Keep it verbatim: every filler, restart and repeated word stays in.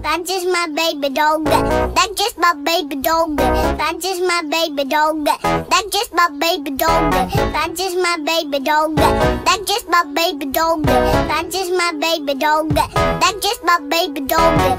That's just my baby dog. That's just my baby dog. That's just my baby dog. That's just my baby dog. That's just my baby dog. That's just my baby dog. That's just my baby dog. That's just my baby dog.